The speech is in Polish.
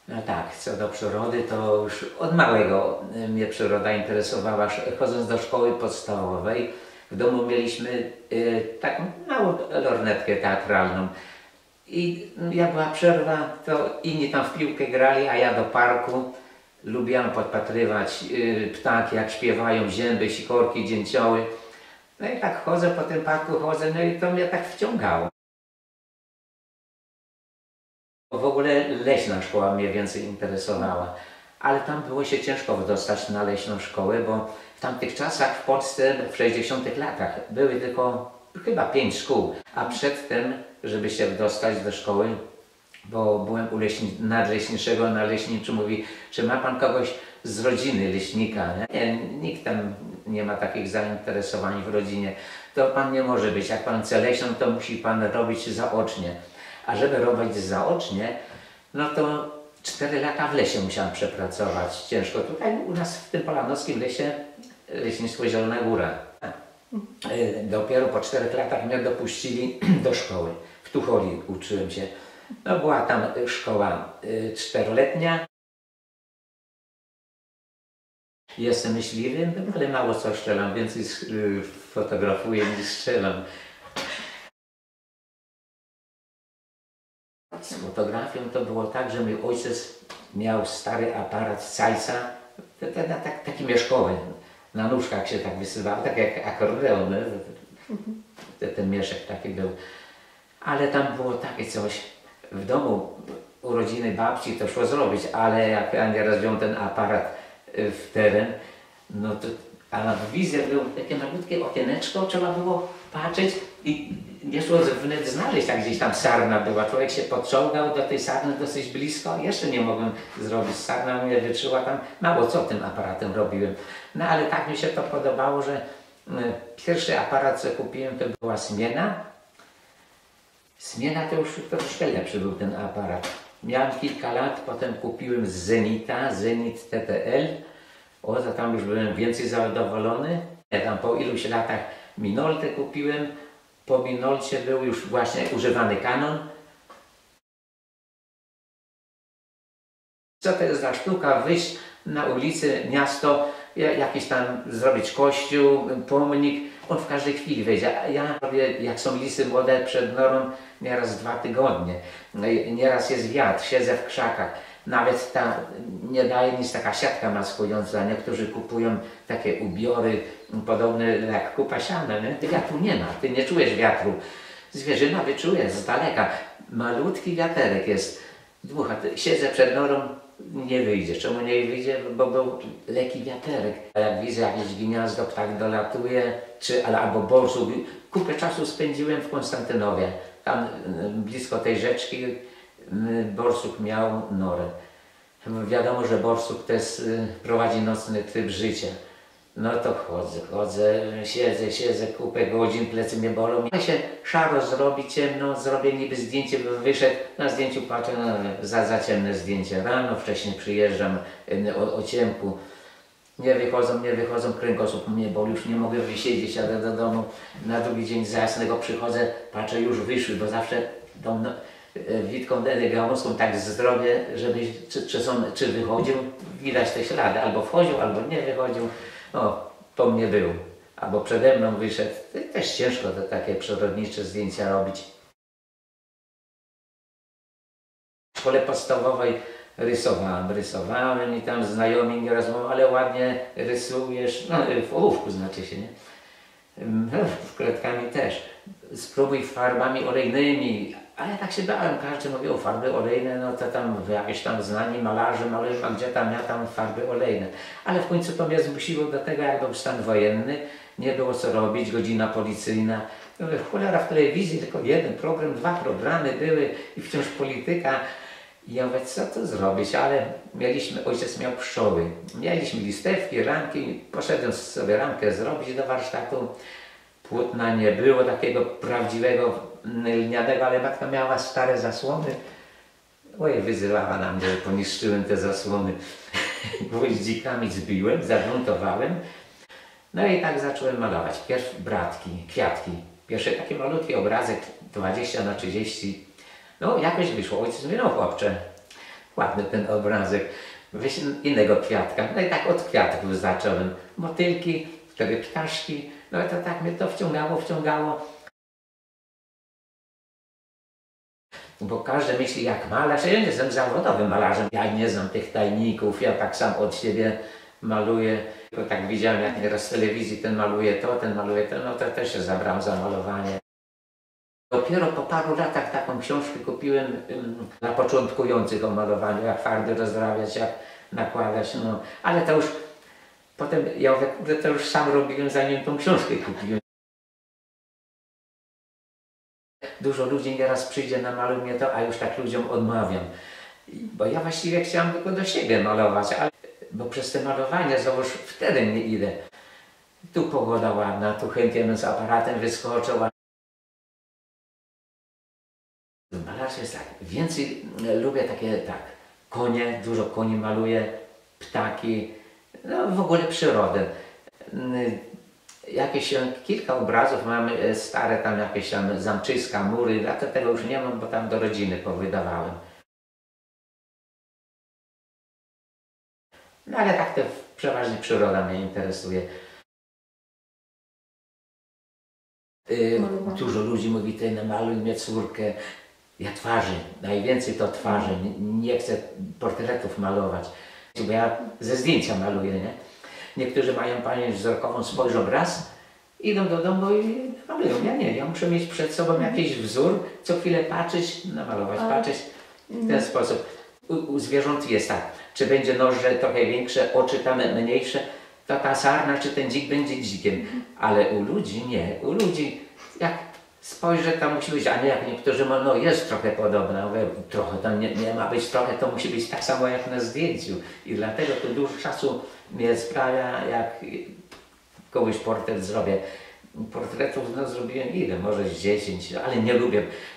No tak, co do przyrody, to już od małego mnie przyroda interesowała. Chodząc do szkoły podstawowej, w domu mieliśmy taką małą lornetkę teatralną. I jak była przerwa, to inni tam w piłkę grali, a ja do parku. Lubiłam podpatrywać ptaki, jak śpiewają, zięby, sikorki, dzięcioły. No i tak chodzę po tym parku, no i to mnie tak wciągało. W ogóle leśna szkoła mnie więcej interesowała, ale tam było się ciężko dostać na leśną szkołę, bo w tamtych czasach w Polsce w 60 latach były tylko chyba 5 szkół, a przedtem, żeby się dostać do szkoły, bo byłem u nadleśniczego, nadleśniczy mówi, czy ma pan kogoś z rodziny leśnika? Nie, nikt tam nie ma takich zainteresowań w rodzinie. To pan nie może być, jak pan chce leśną, to musi pan robić zaocznie. A żeby robić zaocznie, no to 4 lata w lesie musiałem przepracować. Ciężko. Tutaj u nas w tym polanowskim lesie, leśnictwo Zielona Góra. Dopiero po 4 latach mnie dopuścili do szkoły. W Tucholi uczyłem się. No była tam szkoła 4-letnia. Jestem myśliwym, ale mało co strzelam, więcej fotografuję niż strzelam. Z fotografią to było tak, że mój ojciec miał stary aparat Zeissa, taki mieszkowy, na nóżkach się tak wysywał, tak jak akordeon, ten mieszek taki był. Ale tam było takie coś, w domu urodziny babci to szło zrobić, ale jak ja nieraz wziąłem ten aparat w teren, no to, a w wizję było takie malutkie okieneczko, trzeba było patrzeć i nie szło wnet znaleźć, jak gdzieś tam sarna była. Człowiek się podczołgał do tej sarny dosyć blisko, jeszcze nie mogłem zrobić, sarna mnie wytrzyła tam, mało co tym aparatem robiłem. No ale tak mi się to podobało, że pierwszy aparat, co kupiłem, to była Smiena. Smiena to już troszkę lepszy był ten aparat. Miałem kilka lat, potem kupiłem z Zenita, Zenit TTL. O, to tam już byłem więcej zadowolony. Ja tam po iluś latach Minoltę kupiłem. Po Minolcie był już właśnie używany Canon. Co to jest za sztuka? Wyjść na ulicę, miasto, jakiś tam zrobić kościół, pomnik. On w każdej chwili wejdzie. A ja robię, jak są lisy młode przed norą, nieraz 2 tygodnie. Nieraz jest wiatr, siedzę w krzakach. Nawet ta, nie daje nic taka siatka maskująca. Niektórzy kupują takie ubiory podobne jak kupa siana. Nie? Wiatru nie ma, ty nie czujesz wiatru. Zwierzyna wyczuje z daleka. Malutki wiaterek jest. Dmucha. Siedzę przed norą, nie wyjdzie. Czemu nie wyjdzie? Bo był lekki wiaterek. A jak widzę jakieś gniazdo, ptak dolatuje, albo borsuk. Kupę czasu spędziłem w Konstantynowie. Tam blisko tej rzeczki borsuk miał norę. Wiadomo, że borsuk też prowadzi nocny tryb życia. No to chodzę, siedzę kupę godzin, plecy mnie bolą. Jak się szaro zrobi, ciemno, zrobię niby zdjęcie, bym wyszedł, na zdjęciu patrzę, no, za ciemne zdjęcie. Rano wcześniej przyjeżdżam o ciemku. Nie wychodzą, kręgosłup mnie boli, już nie mogę wysiedzieć, jadę do domu. Na drugi dzień z jasnego przychodzę, patrzę, już wyszły, bo zawsze tą witką gałązką tak zrobię, żeby czy wychodził, widać te ślady, albo wchodził, albo nie wychodził. No, po mnie był, albo przede mną wyszedł. Też ciężko to takie przyrodnicze zdjęcia robić. W szkole podstawowej rysowałem i tam znajomi nie rozmawiałem, ale ładnie rysujesz, no w ołówku znaczy się, nie? No, kredkami też. Spróbuj farbami olejnymi, a ja tak się bałem, każdy mówił o farby olejne, no to tam jakieś tam znani malarze malują, a gdzie tam ja tam farby olejne. Ale w końcu to mnie zmusiło do tego, jak był stan wojenny, nie było co robić, godzina policyjna. Mówię, cholera, w telewizji tylko jeden program, 2 programy były i wciąż polityka. I ja mówię, co to zrobić, ale ojciec miał pszczoły. Mieliśmy listewki, ramki, poszedłem sobie ramkę zrobić do warsztatu. Płótna nie było takiego prawdziwego lnianego, ale matka miała stare zasłony. Oj, wyzywała na mnie, że poniszczyłem te zasłony. Gwoździkami zbiłem, zagruntowałem. No i tak zacząłem malować. Pierw bratki, kwiatki. Pierwszy taki malutki obrazek, 20 na 30. No jakoś wyszło. Ojciec mówi, no chłopcze, ładny ten obrazek. Weź innego kwiatka. No i tak od kwiatków zacząłem. Motylki, wtedy ptaszki. No i to tak mnie to wciągało. Bo każdy myśli jak malarz, ja nie jestem zawodowym malarzem, ja nie znam tych tajników, ja tak sam od siebie maluję. Tylko tak widziałem jak nieraz w telewizji ten maluje to, no to też się zabrałem za malowanie. Dopiero po paru latach taką książkę kupiłem dla początkujących o malowaniu, jak farby rozrabiać, jak nakładać, no. Ale to już, potem ja mówię, kurde, to już sam robiłem zanim tą książkę kupiłem. Dużo ludzi nieraz przyjdzie na maluj mnie to, a już tak ludziom odmawiam. Bo ja właściwie chciałem tylko do siebie malować, ale, bo przez te malowanie załóż w teren nie idę. Tu pogoda ładna, tu chętnie z aparatem wyskoczę. W malarstwie jest tak, więcej lubię takie tak, konie, dużo koni maluję, ptaki, no w ogóle przyrodę. Jakieś kilka obrazów mamy stare, tam jakieś tam zamczyska, mury, a to tego już nie mam, bo tam do rodziny powydawałem. No ale tak to przeważnie przyroda mnie interesuje. Dużo ludzi mówi, ty namaluj mnie córkę. Ja twarzy, najwięcej to twarzy, nie chcę portretów malować, bo ja ze zdjęcia maluję, nie? Niektórzy mają pamięć wzrokową, spojrzą raz, idą do domu i malują. Ja nie, ja muszę mieć przed sobą jakiś wzór, co chwilę patrzeć, namalować, patrzeć w ten sposób. U zwierząt jest tak, czy będzie noże trochę większe, oczy tam mniejsze, to ta sarna czy ten dzik będzie dzikiem, ale u ludzi nie, u ludzi jak spojrzę, tam musi być, a nie jak niektórzy mówią, no jest trochę podobna, trochę tam nie ma być trochę, to musi być tak samo jak na zdjęciu i dlatego to dużo czasu mnie sprawia, jak komuś portret zrobię. Portretów no, zrobiłem ile, może z 10, ale nie lubię.